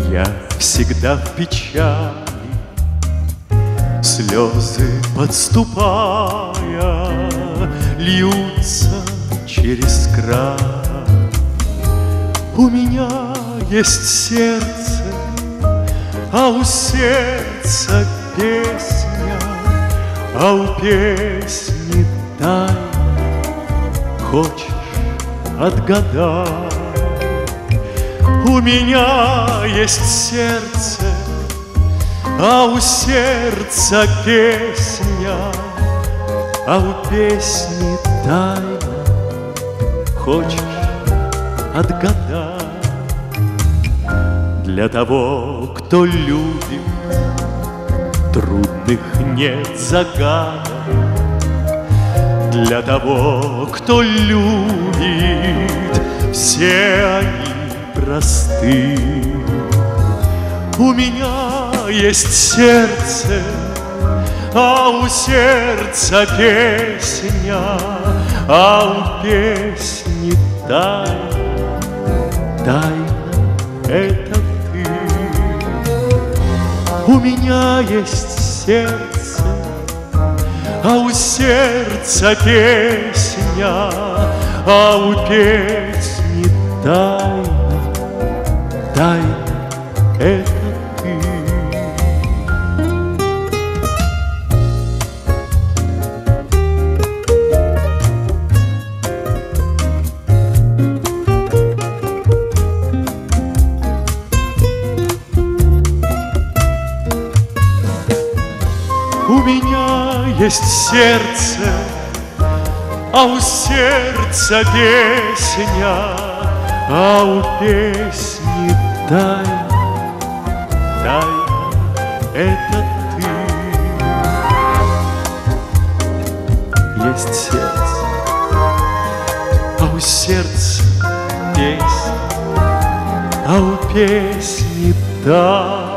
Я всегда в печали, слезы подступая, льются через край. У меня есть сердце, а у сердца песня, а у песни тайна. Хочешь отгадай? У меня есть сердце, а у сердца песня, а у песни тайна. Хочешь отгадай? Для того, кто любит, трудных нет загадок. Для того, кто любит, все они просты. У меня есть сердце, а у сердца песня, а у песни тайна. Тайна — это ты. У меня есть сердце, а у сердца песня, а у песни тайна. Тайна — это ты. У меня есть сердце, а у сердца песня, а у песни тайна. Тайна — это ты. Есть сердце, а у сердца песня, а у песни тайна.